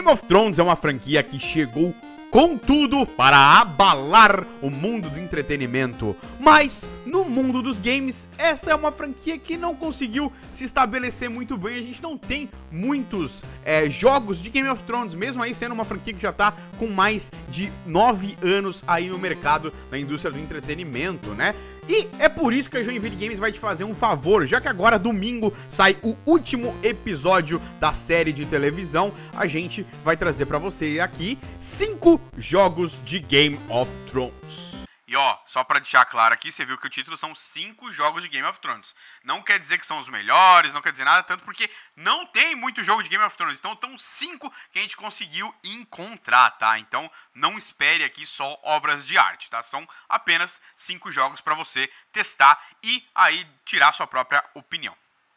of Thrones é uma franquia que chegou com tudo para abalar o mundo do entretenimento. Mas, no mundo dos games, essa é uma franquia que não conseguiu se estabelecer muito bem. A gente não tem muitos jogos de Game of Thrones, mesmo aí sendo uma franquia que já tá com mais de 9 anos aí no mercado da indústria do entretenimento, né? E é por isso que a Joinville Games vai te fazer um favor, já que agora domingo sai o último episódio da série de televisão, a gente vai trazer pra você aqui 5 jogos de Game of Thrones. E ó, só pra deixar claro aqui, você viu que o título são 5 jogos de Game of Thrones. Não quer dizer que são os melhores, não quer dizer nada, tanto porque não tem muito jogo de Game of Thrones. Então estão 5 que a gente conseguiu encontrar, tá? Então não espere aqui só obras de arte, tá? São apenas 5 jogos pra você testar e aí tirar sua própria opinião.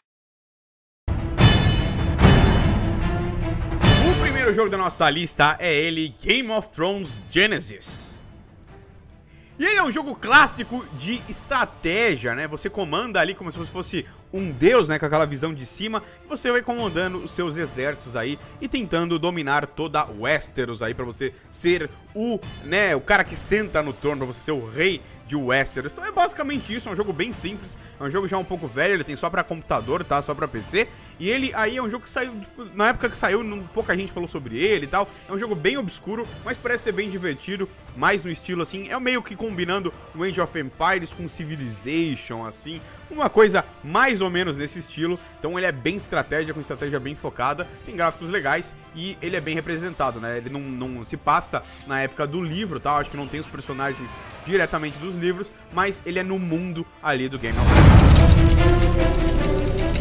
O primeiro jogo da nossa lista é ele, Game of Thrones Genesis. E ele é um jogo clássico de estratégia, né? Você comanda ali como se você fosse um deus, né? Com aquela visão de cima. E você vai comandando os seus exércitos aí e tentando dominar toda Westeros aí pra você ser o cara que senta no trono, pra você ser o rei de Westeros. Então é basicamente isso, é um jogo bem simples, é um jogo já um pouco velho, ele tem só pra computador, tá? Só pra PC. E ele aí é um jogo que saiu, na época que saiu, pouca gente falou sobre ele e tal. É um jogo bem obscuro, mas parece ser bem divertido, mais no estilo assim, é meio que combinando o Age of Empires com Civilization, assim, uma coisa mais ou menos nesse estilo. Então ele é bem estratégia, com estratégia bem focada, tem gráficos legais e ele é bem representado, né? Ele não se passa na época do livro, tá? Acho que não tem os personagens diretamente dos livros, mas ele é no mundo ali do Game of Thrones.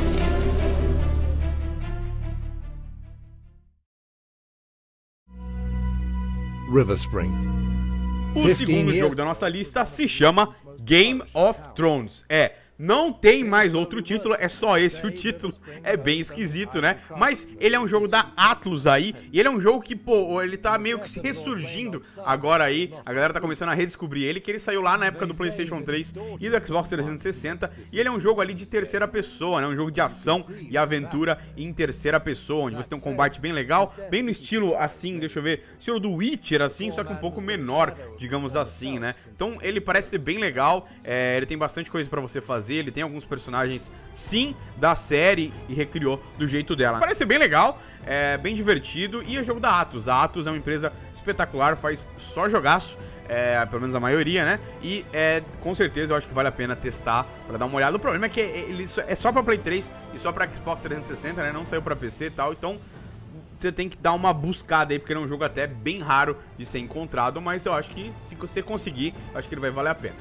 River Spring. O segundo jogo da nossa lista se chama Game of Thrones. Não tem mais outro título, é só esse o título. É bem esquisito, né? Mas ele é um jogo da Atlus aí, e ele é um jogo que, pô, ele tá meio que se ressurgindo agora aí. A galera tá começando a redescobrir ele, que ele saiu lá na época do PlayStation 3 e do Xbox 360. E ele é um jogo ali de terceira pessoa, né? Um jogo de ação e aventura em terceira pessoa, onde você tem um combate bem legal, bem no estilo assim, deixa eu ver, estilo do Witcher, assim, só que um pouco menor, digamos assim, né? Então ele parece ser bem legal, ele tem bastante coisa pra você fazer. Ele tem alguns personagens, sim, da série e recriou do jeito dela. Parece ser bem legal, bem divertido e é jogo da Atlus. A Atlus é uma empresa espetacular, faz só jogaço, pelo menos a maioria, né? E com certeza eu acho que vale a pena testar pra dar uma olhada. O problema é que ele é só pra Play 3 e só pra Xbox 360, né? Não saiu pra PC e tal, então você tem que dar uma buscada aí, porque ele é um jogo até bem raro de ser encontrado, mas eu acho que se você conseguir, eu acho que ele vai valer a pena.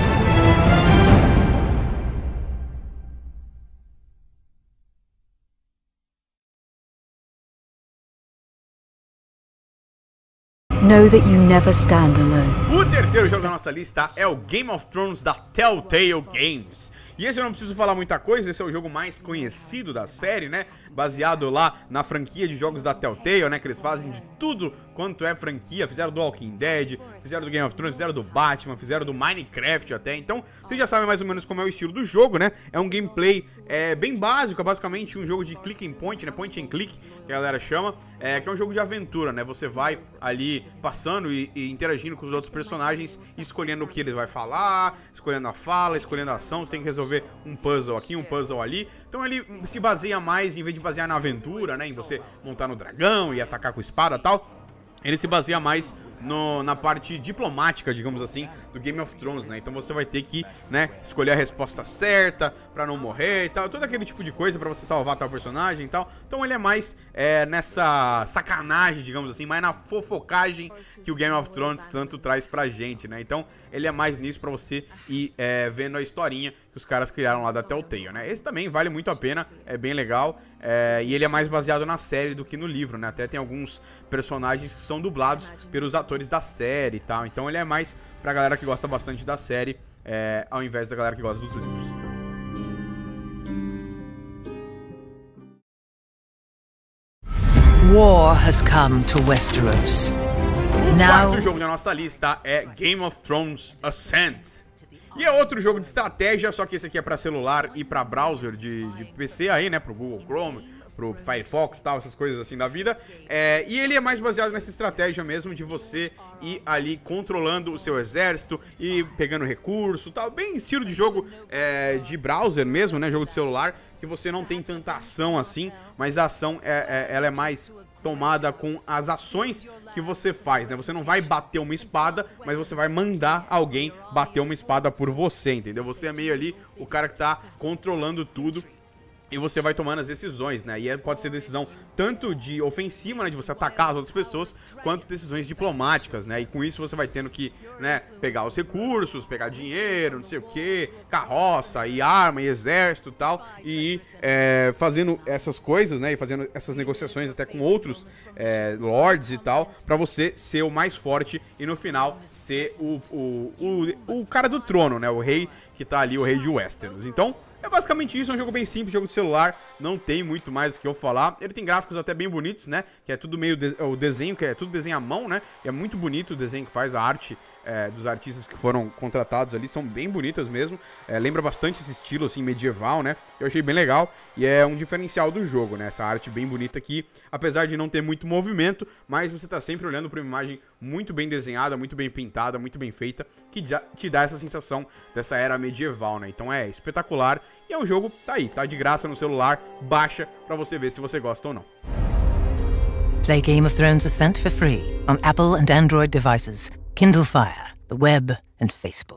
Know that you never stand alone. O terceiro jogo da nossa lista é o Game of Thrones da Telltale Games. E esse eu não preciso falar muita coisa, esse é o jogo mais conhecido da série, né? Baseado lá na franquia de jogos da Telltale, né? Que eles fazem de tudo quanto é franquia. Fizeram do Walking Dead, fizeram do Game of Thrones, fizeram do Batman, fizeram do Minecraft até. Então, vocês já sabem mais ou menos como é o estilo do jogo, né? É um gameplay bem básico, é basicamente um jogo de click and point, né? Point and click, que a galera chama. Que é um jogo de aventura, né? Você vai ali passando e interagindo com os outros personagens, escolhendo o que ele vai falar, escolhendo a fala, escolhendo a ação. Você tem que resolver um puzzle aqui, um puzzle ali. Então ele se baseia mais, em vez de basear na aventura, né, em você montar no dragão e atacar com espada e tal, ele se baseia mais na parte diplomática, digamos assim, do Game of Thrones, né? Então você vai ter que, né, escolher a resposta certa pra não morrer e tal, todo aquele tipo de coisa pra você salvar tal personagem e tal. Então ele é mais nessa sacanagem, digamos assim, mais na fofocagem que o Game of Thrones tanto traz pra gente, né? Então ele é mais nisso pra você ir vendo a historinha que os caras criaram lá da Telltale, né? Esse também vale muito a pena, é bem legal, e ele é mais baseado na série do que no livro, né? Até tem alguns personagens que são dublados pelos atores da série e tal. Então ele é mais pra galera que gosta bastante da série, ao invés da galera que gosta dos livros. War has come to Westeros. O quarto jogo da nossa lista é Game of Thrones Ascent. E é outro jogo de estratégia, só que esse aqui é pra celular e pra browser de PC aí, né? Pro Google Chrome, pro Firefox, tal, essas coisas assim da vida. E ele é mais baseado nessa estratégia mesmo de você ir ali controlando o seu exército e pegando recurso, tal, bem estilo de jogo de browser mesmo, né, jogo de celular, que você não tem tanta ação assim, mas a ação ela é mais tomada com as ações que você faz, né? Você não vai bater uma espada, mas você vai mandar alguém bater uma espada por você, entendeu? Você é meio ali o cara que tá controlando tudo e você vai tomando as decisões, né? E pode ser decisão tanto de ofensiva, né, de você atacar as outras pessoas, quanto decisões diplomáticas, né? E com isso você vai tendo que, né, pegar os recursos, pegar dinheiro, não sei o que, carroça, e arma, e exército e tal, e ir fazendo essas coisas, né? E fazendo essas negociações até com outros lords e tal, pra você ser o mais forte e no final ser o cara do trono, né? O rei que tá ali, o rei de Westeros. Então, é basicamente isso, é um jogo bem simples, jogo de celular, não tem muito mais o que eu falar. Ele tem gráficos até bem bonitos, né, que é tudo meio, o desenho, que é tudo desenho à mão, né, e é muito bonito o desenho que faz, a arte dos artistas que foram contratados ali, são bem bonitas mesmo, lembra bastante esse estilo, assim, medieval, né, eu achei bem legal, e é um diferencial do jogo, né, essa arte bem bonita aqui, apesar de não ter muito movimento, mas você tá sempre olhando para uma imagem muito bem desenhada, muito bem pintada, muito bem feita, que já te dá essa sensação dessa era medieval, né, então é espetacular, e é um jogo, tá aí, tá de graça no celular, baixa pra você ver se você gosta ou não. Play Game of Thrones Ascent for free on Apple and Android devices, Kindle Fire, the web and Facebook.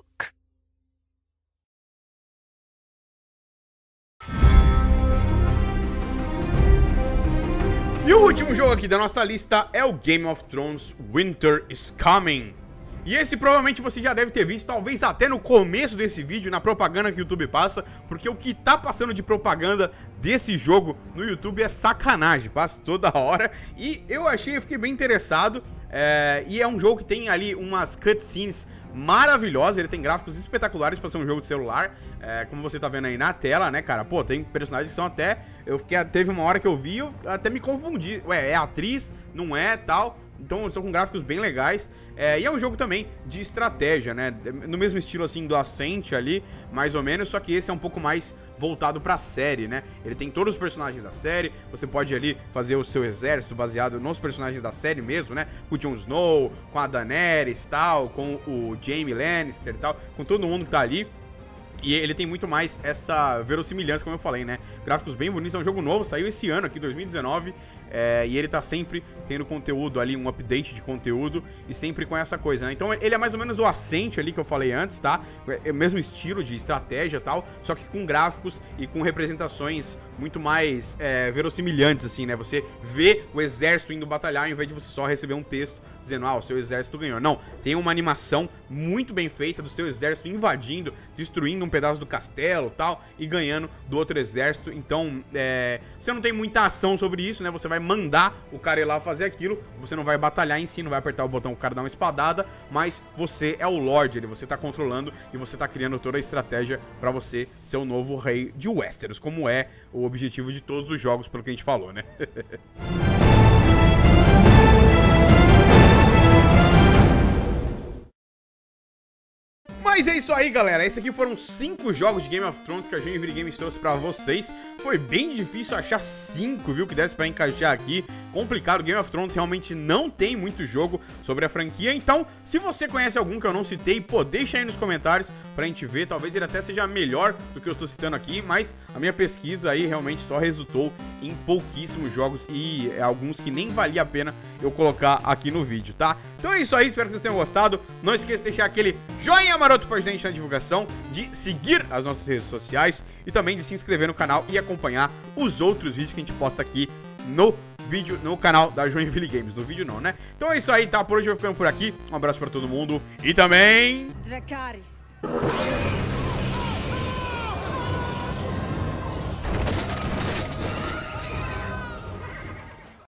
E o último jogo aqui da nossa lista é o Game of Thrones Winter is Coming. E esse provavelmente você já deve ter visto, talvez até no começo desse vídeo, na propaganda que o YouTube passa, porque o que tá passando de propaganda desse jogo no YouTube é sacanagem, passa toda hora. E eu fiquei bem interessado, e é um jogo que tem ali umas cutscenes maravilhosas, ele tem gráficos espetaculares pra ser um jogo de celular, como você tá vendo aí na tela, né, cara? Pô, tem personagens que são até... teve uma hora que eu vi, eu até me confundi, ué, é atriz, não é, tal... Então eu estou com gráficos bem legais, e é um jogo também de estratégia, né, no mesmo estilo assim do Ascent ali, mais ou menos, só que esse é um pouco mais voltado pra série, né, ele tem todos os personagens da série, você pode ali fazer o seu exército baseado nos personagens da série mesmo, né, com o Jon Snow, com a Daenerys tal, com o Jaime Lannister e tal, com todo mundo que tá ali. E ele tem muito mais essa verossimilhança, como eu falei, né? Gráficos bem bonitos, é um jogo novo, saiu esse ano aqui, 2019, e ele tá sempre tendo conteúdo ali, um update de conteúdo, e sempre com essa coisa, né? Então ele é mais ou menos do Ascent ali, que eu falei antes, tá? É o mesmo estilo de estratégia e tal, só que com gráficos e com representações muito mais verossimilhantes, assim, né? Você vê o exército indo batalhar, ao invés de você só receber um texto dizendo, o seu exército ganhou. Não, tem uma animação muito bem feita do seu exército invadindo, destruindo um pedaço do castelo e tal, e ganhando do outro exército. Então, você não tem muita ação sobre isso, né? Você vai mandar o cara ir lá fazer aquilo, você não vai batalhar em si, não vai apertar o botão, o cara dá uma espadada, mas você é o Lorde, você tá controlando e você tá criando toda a estratégia pra você ser o novo rei de Westeros, como é o objetivo de todos os jogos, pelo que a gente falou, né? Mas é isso aí, galera, esses aqui foram 5 jogos de Game of Thrones que a Joinville Games trouxe pra vocês. Foi bem difícil achar 5, viu, que desse pra encaixar aqui. Complicado, Game of Thrones realmente não tem muito jogo sobre a franquia. Então, se você conhece algum que eu não citei, pô, deixa aí nos comentários pra gente ver. Talvez ele até seja melhor do que eu estou citando aqui, mas a minha pesquisa aí realmente só resultou em pouquíssimos jogos e alguns que nem valia a pena eu colocar aqui no vídeo, tá? Então é isso aí, espero que vocês tenham gostado. Não esqueça de deixar aquele joinha maroto pra gente na divulgação, de seguir as nossas redes sociais e também de se inscrever no canal e acompanhar os outros vídeos que a gente posta aqui no canal da Joinville Games. No vídeo não, né? Então é isso aí, tá? Por hoje eu vou ficando por aqui. Um abraço pra todo mundo e também... Dracarys.